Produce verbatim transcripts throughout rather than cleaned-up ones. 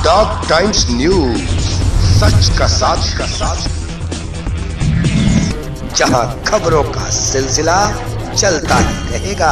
Dog times news, सच का साथ का साथ, जहां खबरों का सिलसिला चलता ही रहेगा।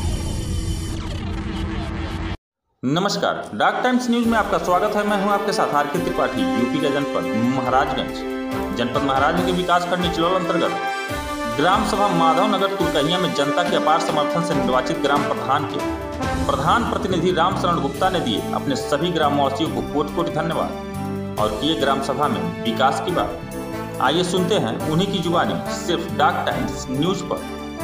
नमस्कार, डॉग टाइम्स न्यूज में आपका स्वागत है। मैं हूं आपके साथ आर के त्रिपाठी। यूपी के जनपद महाराजगंज जनपद महाराजगंज के विकास खंड निचलौल अंतर्गत ग्राम सभा माधव नगर तुरकहिया में जनता के अपार समर्थन से निर्वाचित ग्राम प्रधान के प्रधान प्रतिनिधि राम शरण गुप्ता ने दिए अपने सभी ग्रामवासियों को कोटि कोटि धन्यवाद और किए ग्राम सभा में विकास की बात। आइए सुनते हैं उन्हीं की जुबानी सिर्फ डॉग टाइम्स न्यूज पर।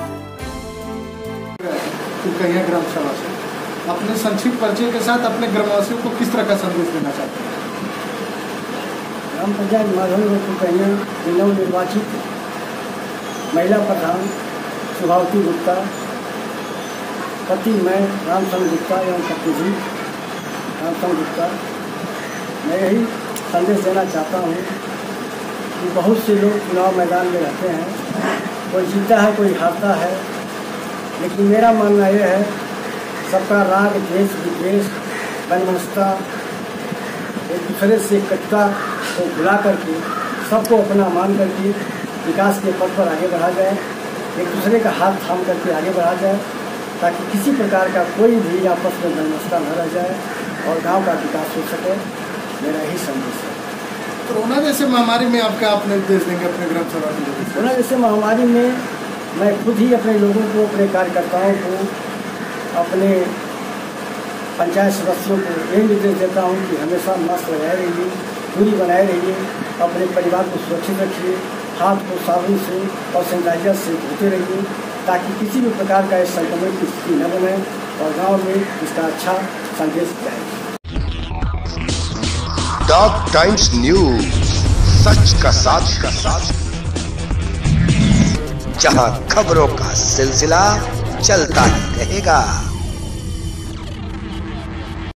तुरकहिया ग्राम सभा से अपने संक्षिप्त परिचय के साथ अपने ग्रामवासियों को किस तरह का संदेश देना चाहते हैं? ग्राम पंचायत माधव नगर तुरकहिया नव निर्वाचित महिला प्रधान सुभावती गुप्ता, पति मैं रामचंद्र गुप्ता एवं पति जी रामचंद्र गुप्ता, मैं यही संदेश देना चाहता हूँ कि बहुत से लोग चुनाव मैदान में रहते हैं, कोई जीता है कोई हारता है, लेकिन मेरा मानना यह है सबका राग द्वेष विद्वेष वैमनस्यता एक दूसरे से कटुता को भुला करके सबको अपना मान करके विकास के पथ पर आगे बढ़ा जाए, एक दूसरे का हाथ थाम करके आगे बढ़ा जाए ताकि किसी प्रकार का कोई भी आपस में वैमनस्यता न रह जाए और गांव का विकास हो सके। मेरा यही संदेश है। कोरोना जैसे महामारी में आपका अपने उपदेश देंगे अपने ग्राम सभा में? कोरोना जैसे महामारी में मैं खुद ही अपने लोगों को, अपने कार्यकर्ताओं को, अपने पंचायत सदस्यों को यही निर्देश देता हूँ कि हमेशा मास्क लगाए रहिए, दूरी बनाए रहिए, अपने परिवार को सुरक्षित रखिए, हाथ को साबुन से और सैनिटाइजर से धोते रहिए ताकि किसी भी प्रकार का इस संक्रमण की स्थिति न बने और गांव में इसका अच्छा संदेश जाए। डॉग टाइम्स न्यूज, सच का साथ का साथ, जहां खबरों का सिलसिला चलता ही रहेगा।